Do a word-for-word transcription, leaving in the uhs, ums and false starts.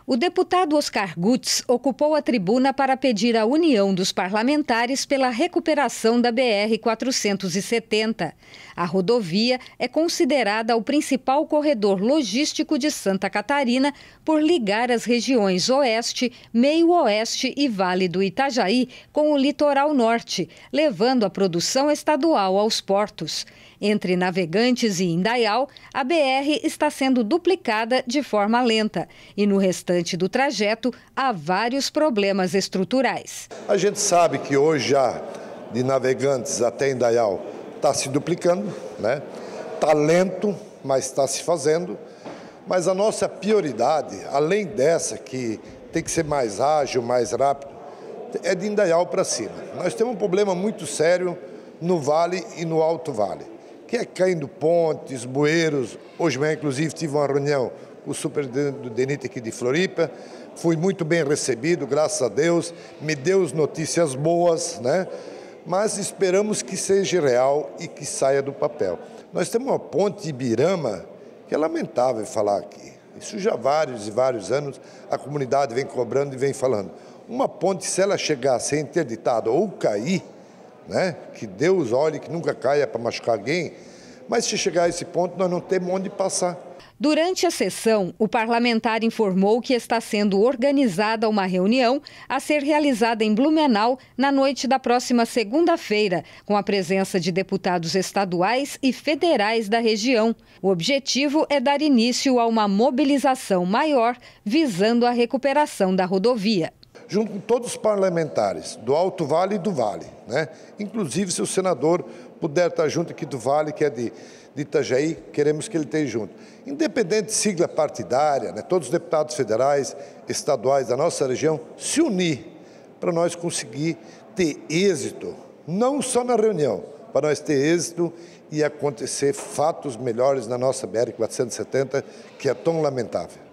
O deputado Oscar Gutz ocupou a tribuna para pedir a união dos parlamentares pela recuperação da B R quatrocentos e setenta. A rodovia é considerada o principal corredor logístico de Santa Catarina por ligar as regiões Oeste, Meio-Oeste e Vale do Itajaí com o litoral norte, levando a produção estadual aos portos. Entre Navegantes e Indaial, a B R está sendo duplicada de forma lenta e no restante do trajeto há vários problemas estruturais. A gente sabe que hoje já de Navegantes até Indaial está se duplicando, né? Está lento, mas está se fazendo. Mas a nossa prioridade, além dessa que tem que ser mais ágil, mais rápido, é de Indaial para cima. Nós temos um problema muito sério no Vale e no Alto Vale, que é caindo pontes, bueiros. Hoje mesmo, inclusive, tive uma reunião com o superintendente do DENIT aqui de Floripa. Fui muito bem recebido, graças a Deus. Me deu as notícias boas, né? Mas esperamos que seja real e que saia do papel. Nós temos uma ponte de Ibirama que é lamentável falar aqui. Isso já há vários e vários anos a comunidade vem cobrando e vem falando. Uma ponte, se ela chegar a ser interditada ou cair, né? Que Deus olhe, que nunca caia para machucar alguém, mas se chegar a esse ponto, nós não temos onde passar. Durante a sessão, o parlamentar informou que está sendo organizada uma reunião a ser realizada em Blumenau na noite da próxima segunda-feira, com a presença de deputados estaduais e federais da região. O objetivo é dar início a uma mobilização maior visando a recuperação da rodovia. Junto com todos os parlamentares do Alto Vale e do Vale, né? Inclusive, se o senador puder estar junto aqui do Vale, que é de, de Itajaí, queremos que ele esteja junto. Independente de sigla partidária, né? Todos os deputados federais, estaduais da nossa região se unir para nós conseguir ter êxito, não só na reunião, para nós ter êxito e acontecer fatos melhores na nossa B R quatrocentos e setenta, que é tão lamentável.